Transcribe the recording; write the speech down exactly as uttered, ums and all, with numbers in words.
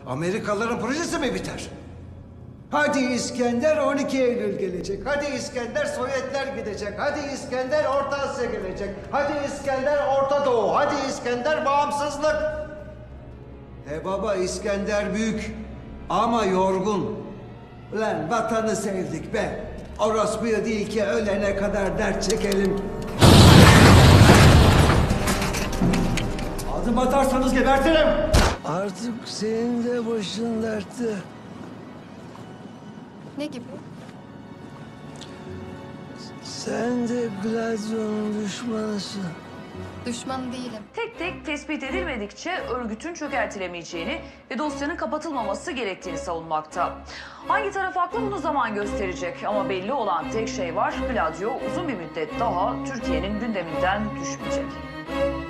Amerikalıların projesi mi biter? Hadi İskender on iki Eylül gelecek. Hadi İskender Sovyetler gidecek. Hadi İskender Orta Asya gelecek. Hadi İskender Orta Doğu. Hadi İskender bağımsızlık. E baba, İskender büyük ama yorgun. Ulan vatanı sevdik be. Orospuyu değil ki ölene kadar dert çekelim. Adım atarsanız gebertirim. Artık senin de başın dertte. Ne gibi? Sen de Gladio'nun düşmanısın. Düşman değilim. Tek tek tespit edilmedikçe örgütün çökertilemeyeceğini ve dosyanın kapatılmaması gerektiğini savunmakta. Hangi taraf haklı bunu zaman gösterecek ama belli olan tek şey var: Gladio uzun bir müddet daha Türkiye'nin gündeminden düşmeyecek.